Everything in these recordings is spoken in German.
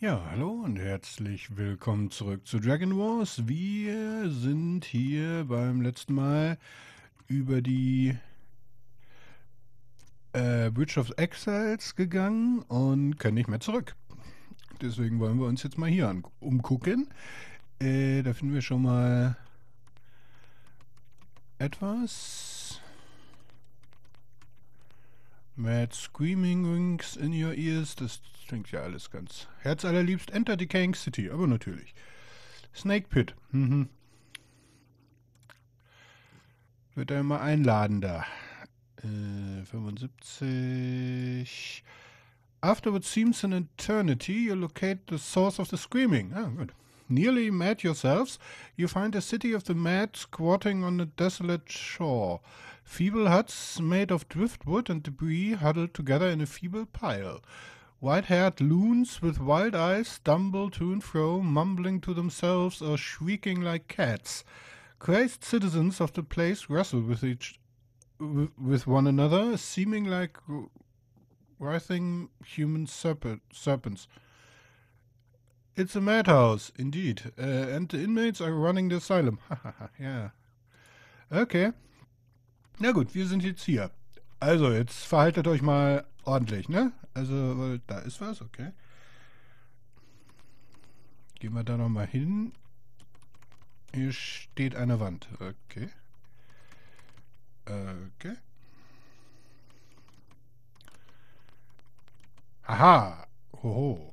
Ja, hallo und herzlich willkommen zurück zu Dragon Wars. Wir sind hier beim letzten Mal über die Bridge of Exiles gegangen und können nicht mehr zurück. Deswegen wollen wir uns jetzt mal hier umgucken. Da finden wir schon mal etwas. Mad Screaming Rings in your ears. Das klingt ja alles ganz herzallerliebst. Enter Decaying City, aber natürlich. Snake Pit. Wird er immer einladender. 75. After what seems an eternity, you locate the source of the screaming. Ah, good. Nearly mad yourselves, you find a city of the mad squatting on a desolate shore. Feeble huts made of driftwood and debris huddled together in a feeble pile. White-haired loons with wild eyes stumble to and fro, mumbling to themselves or shrieking like cats. Crazed citizens of the place wrestle with one another, seeming like writhing human serpents. It's a madhouse, indeed, and the inmates are running the asylum. Ja. Okay. Na gut, wir sind jetzt hier. Also, jetzt verhaltet euch mal ordentlich, ne? Also, weil da ist was, okay. Gehen wir da nochmal hin. Hier steht eine Wand. Okay. Okay. Aha. Hoho.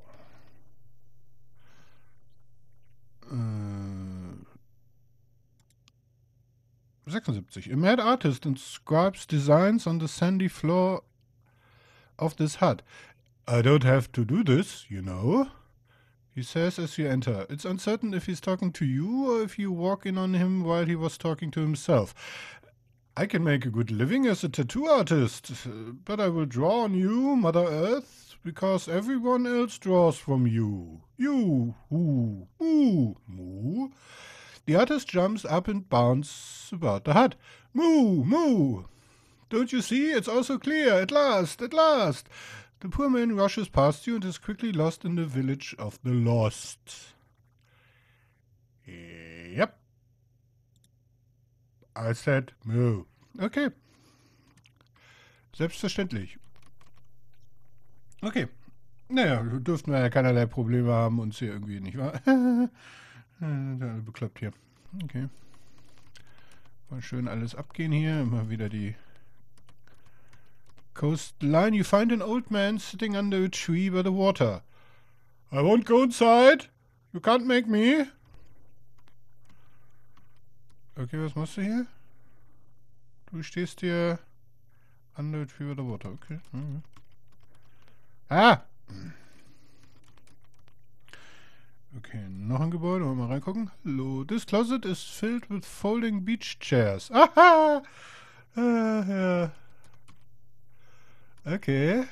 76. A mad artist inscribes designs on the sandy floor of this hut. I don't have to do this, you know, he says as you enter. It's uncertain if he's talking to you or if you walk in on him while he was talking to himself. I can make a good living as a tattoo artist, but I will draw on you, Mother Earth, because everyone else draws from you. You, who, moo. The artist jumps up and bounces about the hut. Moo, moo! Don't you see? It's all so clear. At last, at last! The poor man rushes past you and is quickly lost in the village of the lost. Yep. I said moo. Okay. Selbstverständlich. Okay. Naja, dürften wir ja keinerlei Probleme haben, uns hier irgendwie, nicht wahr? Bekloppt hier. Okay. Mal schön alles abgehen hier. Immer wieder die coastline. You find an old man sitting under a tree by the water. I won't go inside. You can't make me. Okay, was machst du hier? Du stehst hier under a tree by the water. Okay. Ah! Okay, noch ein Gebäude. Wollen wir mal reingucken? Hallo. This closet is filled with folding beach chairs. Aha! Ja. Okay.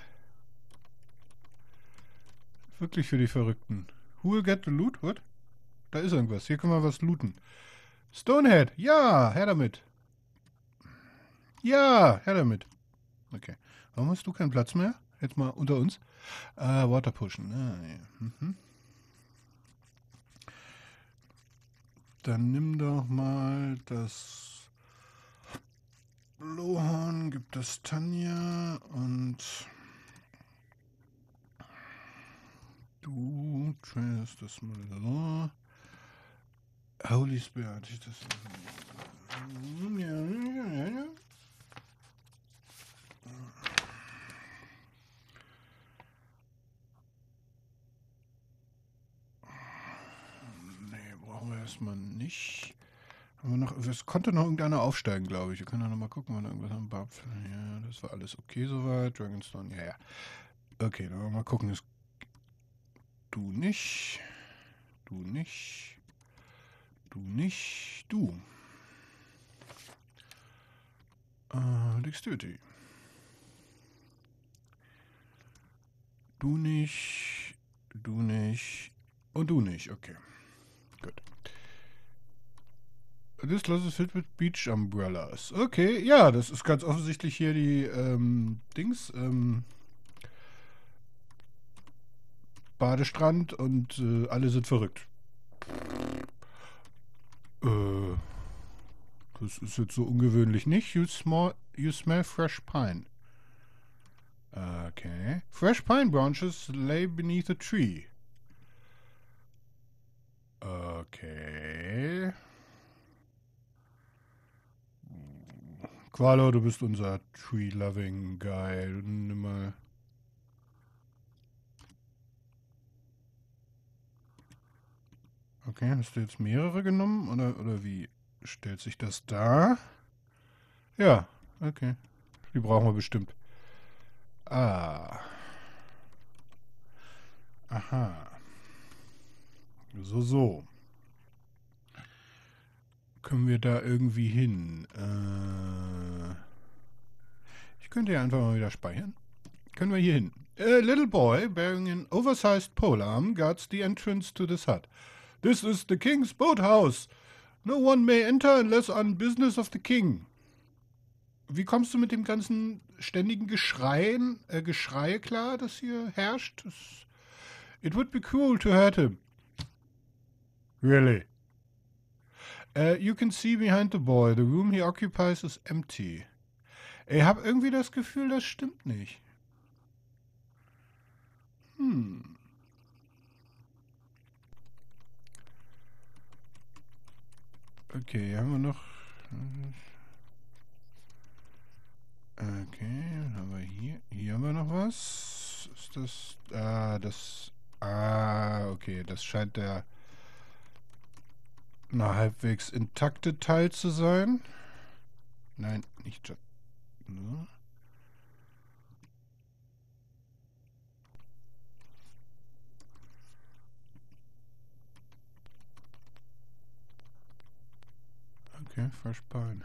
Wirklich für die Verrückten. Who will get the loot? What? Da ist irgendwas. Hier können wir was looten. Stonehead. Ja, her damit. Ja, her damit. Okay. Warum hast du keinen Platz mehr? Jetzt mal unter uns. Water Potion. Ja. Dann nimm doch mal das Blowhorn, gib das Tanja und du tradest das mal so. Holy Spirit. Ja. Brauchen wir erstmal nicht. Haben wir noch, es konnte noch irgendeiner aufsteigen, glaube ich. Wir können noch mal gucken, wenn irgendwas am Bapf. Ja, das war alles okay soweit. Dragonstone, ja. Okay, dann wollen wir mal gucken. Du nicht. Du nicht. Du nicht. Du. Dexterity. Du nicht. Du nicht. Und du nicht. Okay. Gut. This closet is filled with beach umbrellas. Okay, ja, das ist ganz offensichtlich hier die, Badestrand und alle sind verrückt. Äh, Das ist jetzt so ungewöhnlich nicht. You smell fresh pine. Okay. Fresh pine branches lay beneath a tree. Okay. Qualo, du bist unser Tree-Loving Guy. Nimm mal. Okay, hast du jetzt mehrere genommen? Oder wie stellt sich das dar? Ja, okay. Die brauchen wir bestimmt. Ah. Aha. So. Können wir da irgendwie hin? Ich könnte ja einfach mal wieder speichern. Können wir hier hin? A little boy bearing an oversized polearm guards the entrance to this hut. This is the king's boathouse. No one may enter unless on business of the king. Wie kommst du mit dem ganzen ständigen Geschrei klar, das hier herrscht? It would be cruel to hurt him. Really? You can see behind the boy. The room he occupies is empty. Ich habe irgendwie das Gefühl, das stimmt nicht. Okay, haben wir noch... Okay, dann haben wir hier... Hier haben wir noch was. Ist das... okay, das scheint der... na, halbwegs intakte Teil zu sein. Nein, nicht... Ne? Okay, fresh pine.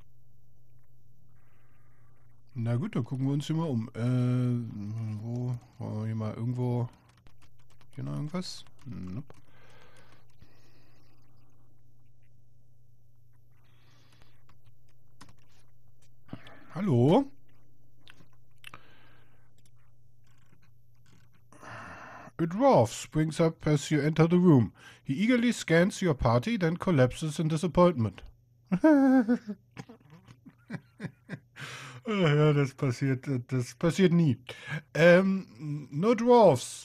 Na gut, dann gucken wir uns hier mal um. Wo? Wollen wir hier mal irgendwo... Hier noch irgendwas? Nope. Hallo? A dwarf springs up as you enter the room. He eagerly scans your party, then collapses in disappointment. Ja, das passiert nie. No dwarfs.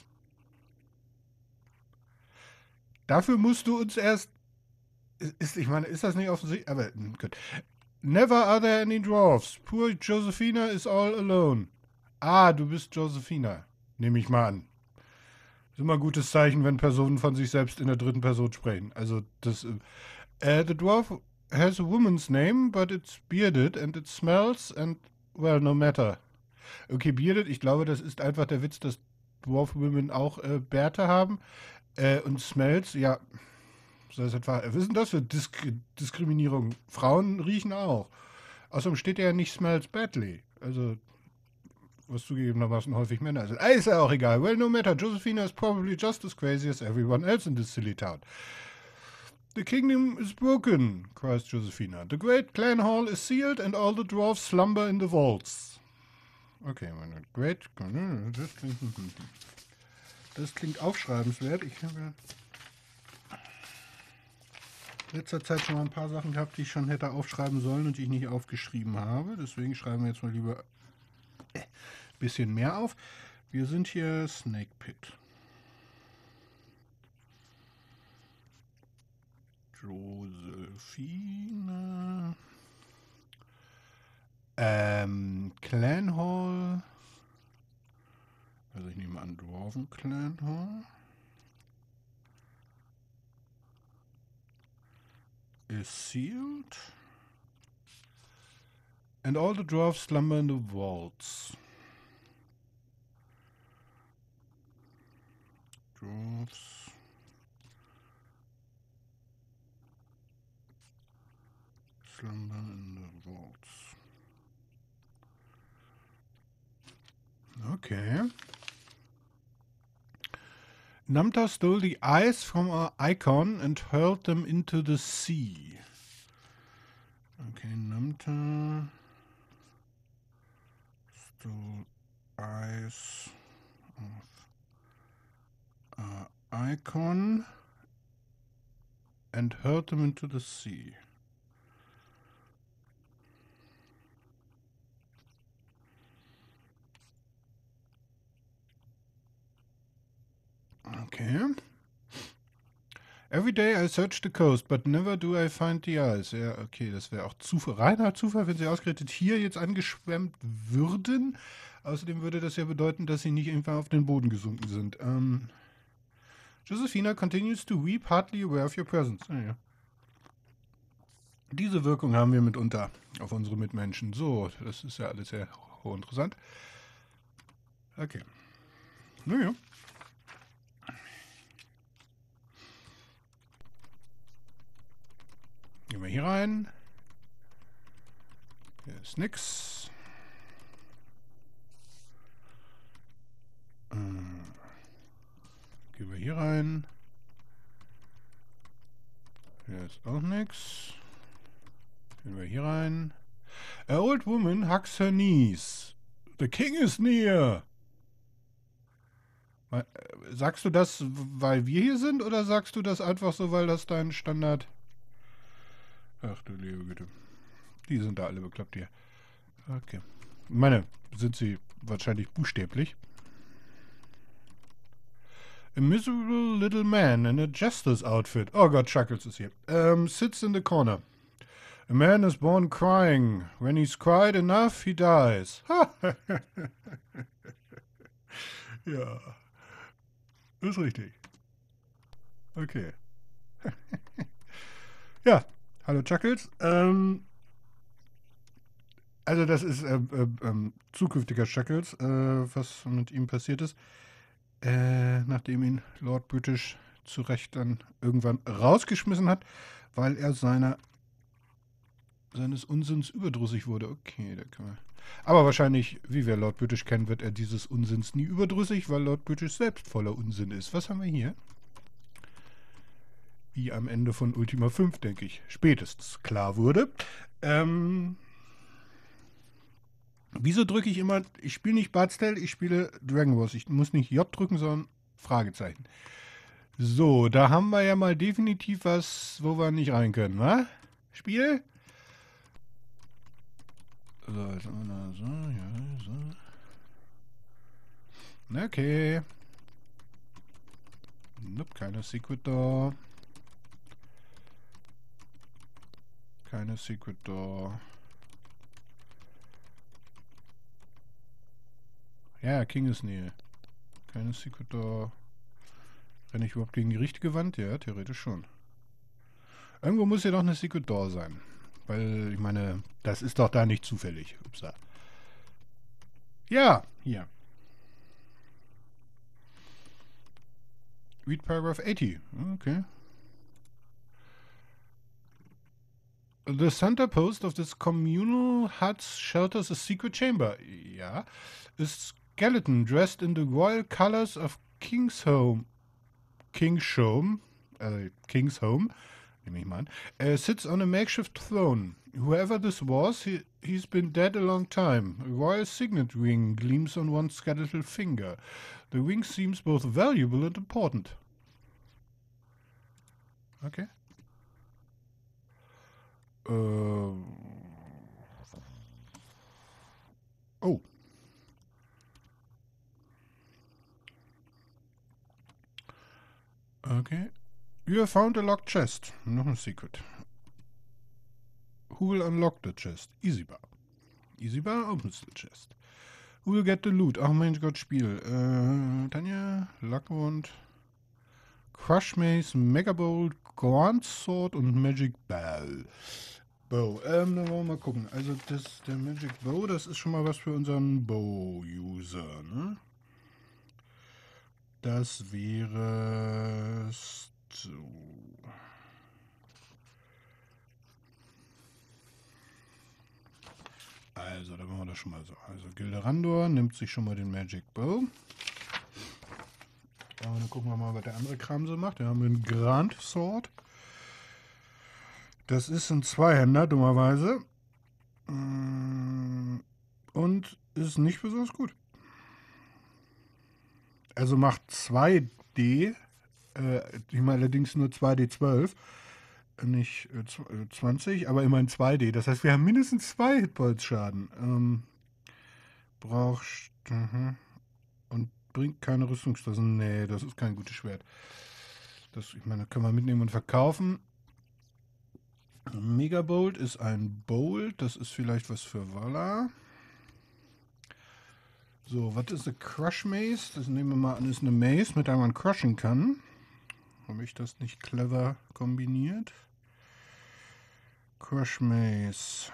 Dafür musst du uns erst... ich meine, ist das nicht offensichtlich? Aber gut. Never are there any dwarfs. Poor Josephina is all alone. Ah, du bist Josephina. Nehme ich mal an. Ist immer ein gutes Zeichen, wenn Personen von sich selbst in der dritten Person sprechen. Also, das... the dwarf has a woman's name, but it's bearded and it smells and, well, no matter. Okay, bearded, ich glaube, das ist einfach der Witz, dass Dwarf Women auch Bärte haben. Und smells, ja, was ist etwa, was ist denn das für Diskriminierung? Frauen riechen auch. Außerdem steht ja nicht smells badly. Also, was zugegebenermaßen häufig Männer sind. Ist ja auch egal. Well, no matter, Josephina is probably just as crazy as everyone else in this silly town. The kingdom is broken, cries Josephina. The great clan hall is sealed and all the dwarfs slumber in the vaults. Okay, meine great... Das klingt aufschreibenswert. Ich habe in letzter Zeit schon mal ein paar Sachen gehabt, die ich schon hätte aufschreiben sollen und die ich nicht aufgeschrieben habe. Deswegen schreiben wir jetzt mal lieber ein bisschen mehr auf. Wir sind hier Snake Pit. Josephina. Clan Hall. Also ich nehme an Dwarven Clan Hall. Is sealed. And all the dwarves slumber in the vaults. Dwarves. Slumber in the vaults. Okay. Namta stole the eyes from our icon and hurled them into the sea. Okay, Namta stole eyes of icon and hurled them into the sea. Okay. Every day I search the coast, but never do I find the ice. Ja, okay, das wäre auch Zufall, reiner Zufall, wenn sie ausgerechnet hier jetzt angeschwemmt würden. Außerdem würde das ja bedeuten, dass sie nicht irgendwann auf den Boden gesunken sind. Josephina continues to weep, hardly aware of your presence. Ah, ja. Diese Wirkung haben wir mitunter auf unsere Mitmenschen. So, das ist ja alles sehr hochinteressant. Okay. Naja. Gehen wir hier rein. Hier ist nix. Gehen wir hier rein. Hier ist auch nix. Gehen wir hier rein. A old woman hugs her knees. The king is near. Sagst du das, weil wir hier sind, oder sagst du das einfach so, weil das dein Standard... Ach du liebe Güte. Die sind da alle bekloppt hier. Okay. Ich meine, sind sie wahrscheinlich buchstäblich. A miserable little man in a jester's outfit. Oh Gott, Chuckles ist hier. Sits in the corner. A man is born crying. When he's cried enough, he dies. Ja. Ist richtig. Okay. Ja. Hallo Chuckles. Also das ist zukünftiger Chuckles, was mit ihm passiert ist. Nachdem ihn Lord British zu Recht dann irgendwann rausgeschmissen hat, weil er seines Unsinns überdrüssig wurde. Okay, da können wir. Aber wahrscheinlich, wie wir Lord British kennen, wird er dieses Unsinns nie überdrüssig, weil Lord British selbst voller Unsinn ist. Was haben wir hier? Wie am Ende von Ultima 5, denke ich, spätestens klar wurde. Wieso drücke ich immer, ich spiele nicht Bard's Tale, ich spiele Dragon Wars. Ich muss nicht J drücken, sondern Fragezeichen. So, da haben wir ja mal definitiv was, wo wir nicht rein können, wa? Spiel? So, ja, so. Okay. Nope, keine Secret Door. Keine Secret Door. Ja, King ist Nähe. Keine Secret Door. Renne ich überhaupt gegen die richtige Wand? Ja, theoretisch schon. Irgendwo muss ja doch eine Secret Door sein. Weil, ich meine, das ist doch da nicht zufällig. Upsa. Ja, hier. Read paragraph 80. Okay. The center post of this communal hut shelters a secret chamber. Ja. A skeleton dressed in the royal colors of Kingsholm. Kingshome. Kingsholm. Nehme ich mal an. Sits on a makeshift throne. Whoever this was, he's been dead a long time. A royal signet ring gleams on one skeletal finger. The ring seems both valuable and important. Okay. Oh. Okay. You have found a locked chest. Noch ein Secret. Who will unlock the chest? Easybar. Easybar opens the chest. Who will get the loot? Ach Mensch Gott, Spiel. Tanja, Lackwand, Crush Mace, Megabolt, Grand Sword und Magic Bell. Bow. Dann wollen wir mal gucken. Also der Magic Bow, das ist schon mal was für unseren Bow-User, ne? Das wäre so. Also, da machen wir das schon mal so. Also, Gilderandor nimmt sich schon mal den Magic Bow. Dann gucken wir mal, was der andere Kram so macht. Da haben wir einen Grand Sword. Das ist ein Zweihänder, dummerweise. Und ist nicht besonders gut. Also macht 2D Ich meine allerdings nur 2d12, nicht 20, aber immerhin 2D. Das heißt, wir haben mindestens 2 Hitpoints Schaden. Brauchst. Und bringt keine Rüstungsklassen. Nee, das ist kein gutes Schwert. Das, ich meine, das kann man mitnehmen und verkaufen. Megabolt ist ein Bolt. Das ist vielleicht was für Walla. So, was ist eine Crush Mace? Das nehmen wir mal an, ist eine Mace, mit der man crushen kann. Habe ich das nicht clever kombiniert? Crush Mace.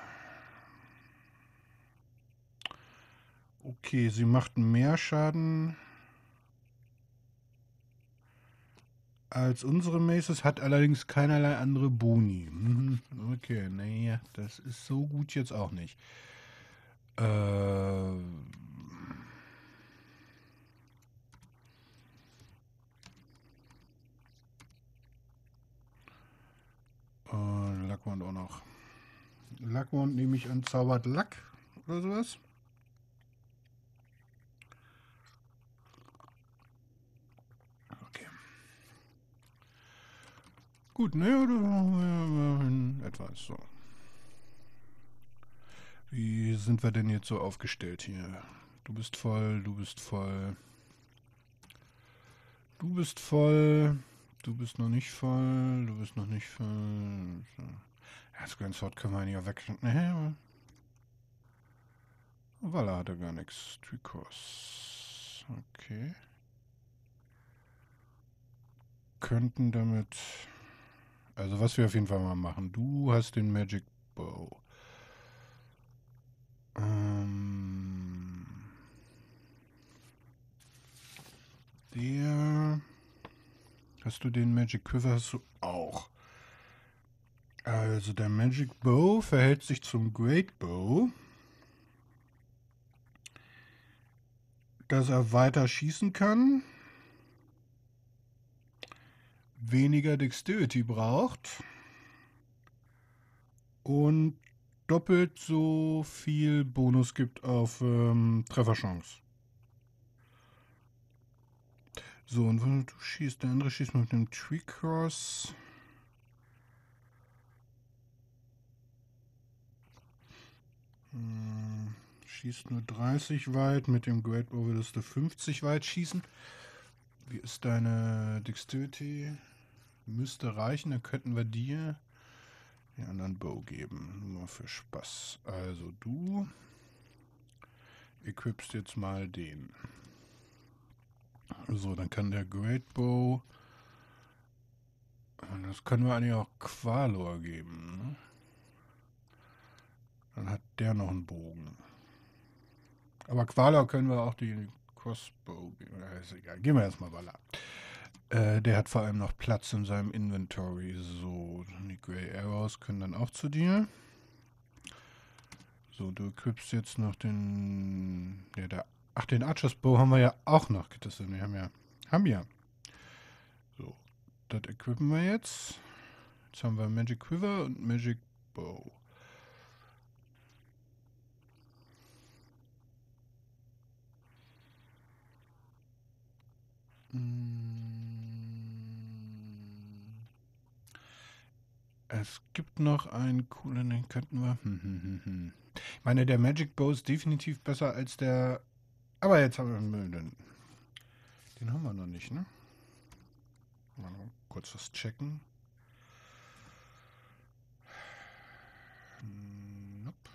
Okay, sie macht mehr Schaden als unsere Maces, hat allerdings keinerlei andere Boni. Okay, naja, das ist so gut jetzt auch nicht. Lackwand auch noch. Lackwand nehme ich an, zaubert Lack oder sowas. Okay. Gut, ne? Etwas so. Wie sind wir denn jetzt so aufgestellt hier? Du bist voll, du bist voll. Du bist voll. Du bist noch nicht voll. Du bist noch nicht voll. So. Ja, das Grand Sword können wir ja weg. Ne? Walla hat er gar nichts. Tricos. Okay. Könnten damit. Also, was wir auf jeden Fall mal machen. Du hast den Magic Bow. Der. Hast du den Magic Quiver? Hast du auch. Also, der Magic Bow verhält sich zum Great Bow, dass er weiter schießen kann, weniger Dexterity braucht und doppelt so viel Bonus gibt auf Trefferchance. So, und wenn du schießt, der andere schießt mit dem Tree Cross. Schießt nur 30 weit, mit dem Great Bow würdest du 50 weit schießen. Wie ist deine Dexterity? Müsste reichen, dann könnten wir dir den anderen Bow geben. Nur für Spaß. Also du equipst jetzt mal den. So, dann kann der Great Bow. Das können wir eigentlich auch Qualor geben. Ne? Dann hat der noch einen Bogen. Aber Qualor können wir auch die Crossbow geben. Ja, ist egal. Gehen wir erstmal Walla. Der hat vor allem noch Platz in seinem Inventory. So, die Grey Arrows können dann auch zu dir. So, du equipst jetzt noch den. Ach, den Archer's Bow haben wir ja auch noch. Wir haben ja. So, das equippen wir jetzt. Jetzt haben wir Magic Quiver und Magic Bow. Es gibt noch einen coolen, den könnten wir. Ich meine, der Magic Bow ist definitiv besser als der. Aber jetzt haben wir den haben wir noch nicht, ne? Mal kurz was checken. Nope.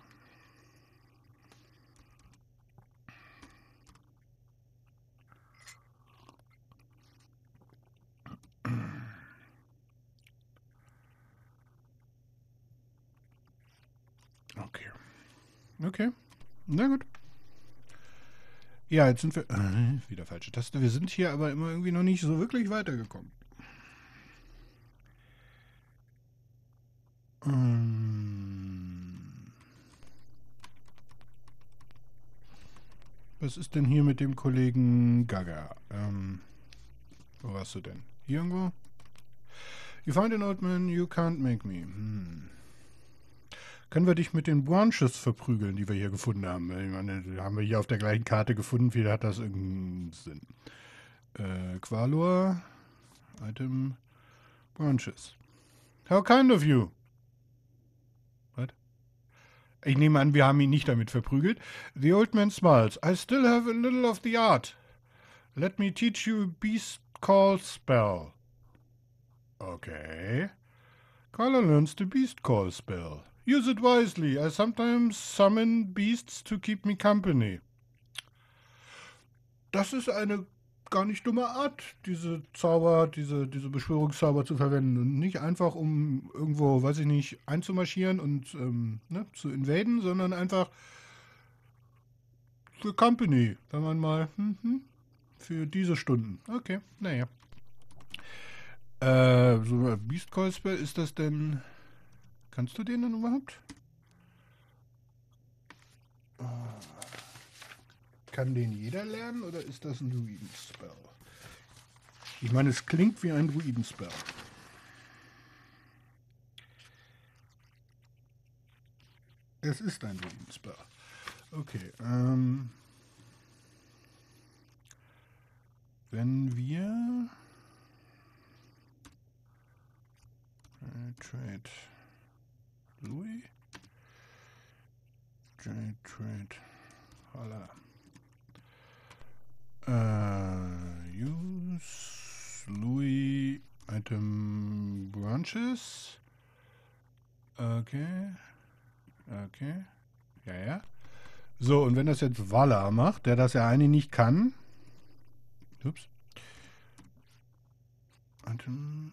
Okay. Okay. Na gut. Ja, jetzt sind wir. Wieder falsche Taste. Wir sind hier aber immer irgendwie noch nicht so wirklich weitergekommen. Was ist denn hier mit dem Kollegen Gaga? Wo warst du denn? Hier irgendwo? You find an old man, you can't make me. Können wir dich mit den Branches verprügeln, die wir hier gefunden haben? Ich meine, haben wir hier auf der gleichen Karte gefunden, wie hat das irgendeinen Sinn? Qualor. Item branches. How kind of you. What? Ich nehme an, wir haben ihn nicht damit verprügelt. The old man smiles. I still have a little of the art. Let me teach you a beast call spell. Okay. Carla learns the beast call spell. Use it wisely. I sometimes summon beasts to keep me company. Das ist eine gar nicht dumme Art, diese Zauber, diese Beschwörungszauber zu verwenden. Und nicht einfach, um irgendwo, weiß ich nicht, einzumarschieren und zu invaden, sondern einfach für Company. Wenn man mal, für diese Stunden. Okay, naja. So Beast Call Spell, ist das denn... Kannst du den denn überhaupt? Kann den jeder lernen oder ist das ein Druiden-Spell? Ich meine, es klingt wie ein Druiden-Spell. Es ist ein Druiden-Spell. Okay, wenn wir... Trade Louis. Trade. Holla. Use Louis Item Branches. Okay. Ja. So, und wenn das jetzt Walla macht, der das ja eigentlich nicht kann. Ups. Item.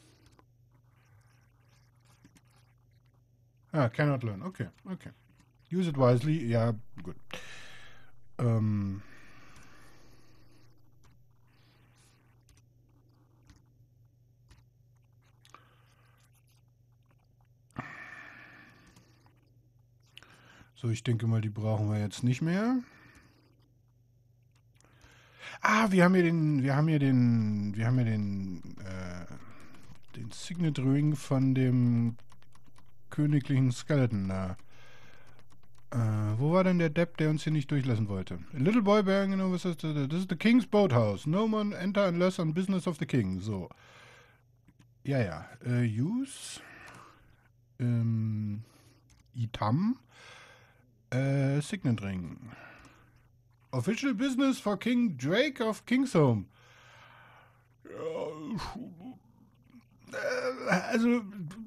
Cannot learn. Okay. Use it wisely. Ja, gut. So, ich denke mal, die brauchen wir jetzt nicht mehr. Wir haben hier den Signet Ring von dem königlichen Skeleton da. Wo war denn der Depp, der uns hier nicht durchlassen wollte? A little boy bearing, this is the king's boathouse. No one enter unless on business of the king. So. Ja. Use. Itam. Signet Ring. Official business for King Drake of Kingsholm. Also...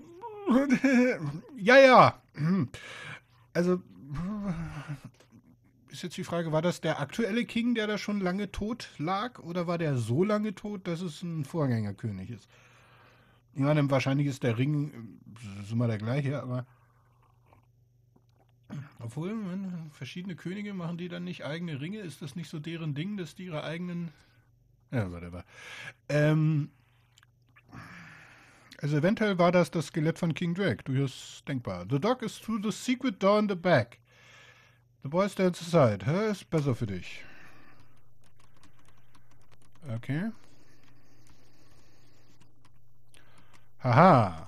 ja. Also, ist jetzt die Frage, war das der aktuelle King, der da schon lange tot lag? Oder war der so lange tot, dass es ein Vorgängerkönig ist? Ich meine, wahrscheinlich ist der Ring ist immer der gleiche, aber... Obwohl, verschiedene Könige machen die dann nicht eigene Ringe? Ist das nicht so deren Ding, dass die ihre eigenen... Ja, whatever. Also eventuell war das Skelett von King Drake. Durchaus denkbar. The dog is through the secret door in the back. The boy stands aside. Ist besser für dich. Okay. Haha.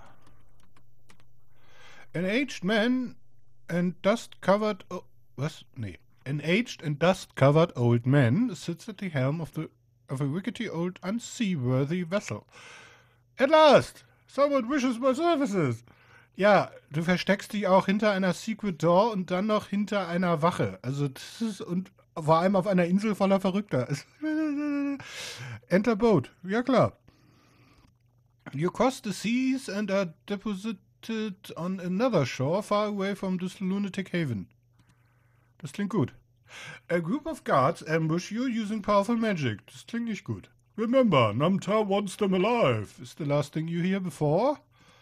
An aged man and dust-covered... was? Nee. An aged and dust-covered old man sits at the helm of a rickety old unseaworthy vessel. At last! Someone wishes my services. Ja, du versteckst dich auch hinter einer Secret Door und dann noch hinter einer Wache. Also das ist, und vor allem auf einer Insel voller Verrückter. Enter boat. Ja, klar. You cross the seas and are deposited on another shore far away from this lunatic haven. Das klingt gut. A group of guards ambush you using powerful magic. Das klingt nicht gut. Remember, Namtar wants them alive. Is the last thing you hear before?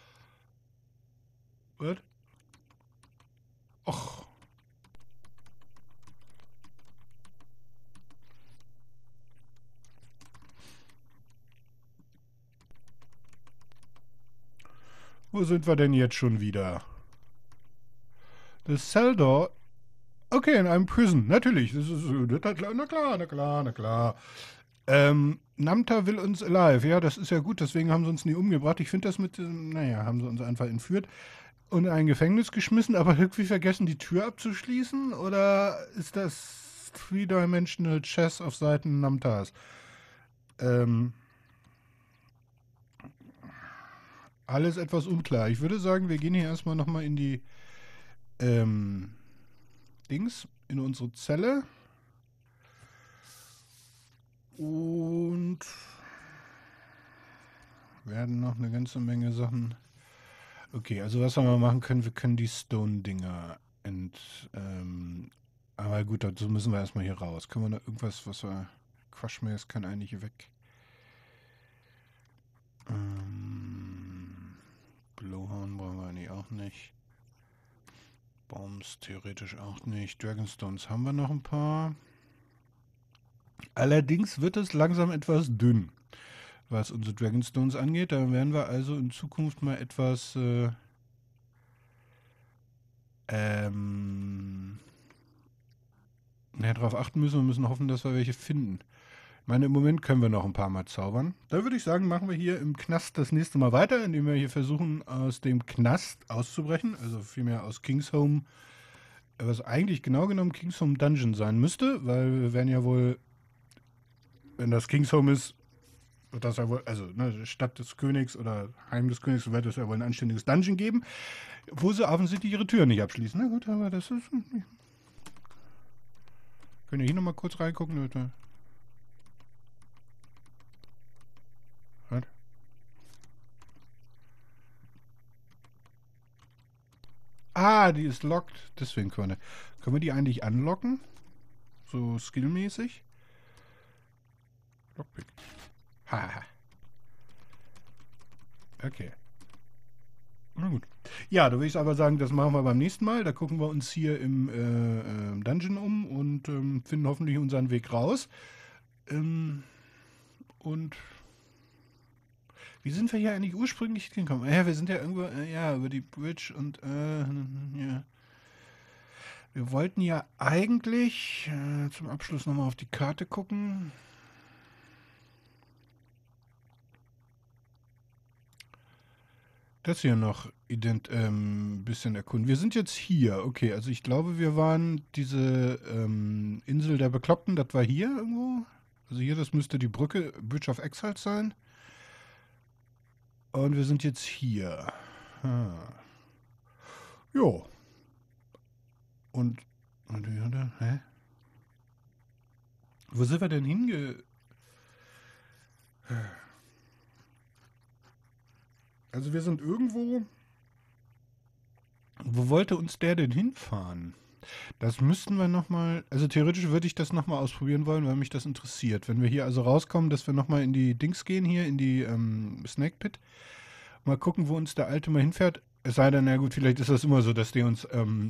What? Och. Wo sind wir denn jetzt schon wieder? The cell door. Okay, in einem Prison. Natürlich. Das ist, na klar. Namtar will uns alive. Ja, das ist ja gut. Deswegen haben sie uns nie umgebracht. Ich finde das haben sie uns einfach entführt und in ein Gefängnis geschmissen, aber irgendwie vergessen, die Tür abzuschließen? Oder ist das Three-Dimensional Chess auf Seiten Namtars? alles etwas unklar. Ich würde sagen, wir gehen hier erstmal nochmal in die Dings, in unsere Zelle. Und werden noch eine ganze Menge Sachen. Okay, also was wir mal machen können, wir können die Stone-Dinger aber gut, dazu müssen wir erstmal hier raus. Können wir da irgendwas, was wir. Crushmares kann eigentlich weg. Blowhorn brauchen wir eigentlich auch nicht. Bombs theoretisch auch nicht. Dragonstones haben wir noch ein paar. Allerdings wird es langsam etwas dünn, was unsere Dragonstones angeht. Da werden wir also in Zukunft mal etwas darauf achten müssen. Wir müssen hoffen, dass wir welche finden. Ich meine, im Moment können wir noch ein paar Mal zaubern. Da würde ich sagen, machen wir hier im Knast das nächste Mal weiter, indem wir hier versuchen, aus dem Knast auszubrechen. Also vielmehr aus Kingsholm, was eigentlich genau genommen Kingsholm Dungeon sein müsste, weil wir werden ja wohl, wenn das Kingsholm ist, wird das ja wohl, also ne, Stadt des Königs oder Heim des Königs, wird es ja wohl ein anständiges Dungeon geben, wo sie offensichtlich ihre Türen nicht abschließen. Na gut, aber das ist. Können wir hier nochmal kurz reingucken, Leute? Was? Ah, die ist locked. Deswegen können wir die eigentlich anlocken? So skillmäßig? Lockpick. Haha. Okay. Na gut. Ja, da würde ich aber sagen, das machen wir beim nächsten Mal. Da gucken wir uns hier im Dungeon um und finden hoffentlich unseren Weg raus. Und wie sind wir hier eigentlich ursprünglich hingekommen? Ja, wir sind ja irgendwo, ja, über die Bridge und, ja. Wir wollten ja eigentlich zum Abschluss nochmal auf die Karte gucken. Das hier noch ein bisschen erkunden. Wir sind jetzt hier. Okay, also ich glaube, wir waren diese Insel der Bekloppten, das war hier irgendwo. Also hier, das müsste die Brücke, Bridge of Exiles sein. Und wir sind jetzt hier. Jo. Und hä? Wo sind wir denn Also wir sind irgendwo. Wo wollte uns der denn hinfahren? Das müssten wir nochmal. Also theoretisch würde ich das nochmal ausprobieren wollen, weil mich das interessiert. Wenn wir hier also rauskommen, dass wir nochmal in die Dings gehen, hier in die Snake Pit. Mal gucken, wo uns der Alte mal hinfährt. Es sei denn, na gut, vielleicht ist das immer so, dass die uns,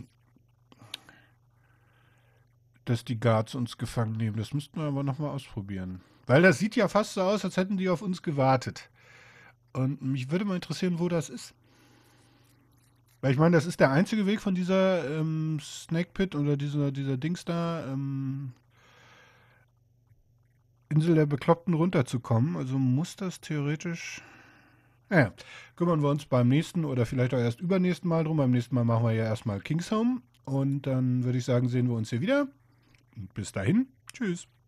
dass die Guards uns gefangen nehmen. Das müssten wir aber nochmal ausprobieren. Weil das sieht ja fast so aus, als hätten die auf uns gewartet. Und mich würde mal interessieren, wo das ist. Weil ich meine, das ist der einzige Weg von dieser Snake Pit oder dieser Dings da, Insel der Bekloppten runterzukommen. Also muss das theoretisch. Naja, kümmern wir uns beim nächsten oder vielleicht auch erst übernächsten Mal drum. Beim nächsten Mal machen wir ja erstmal Kingsholm. Und dann würde ich sagen, sehen wir uns hier wieder. Und bis dahin, tschüss.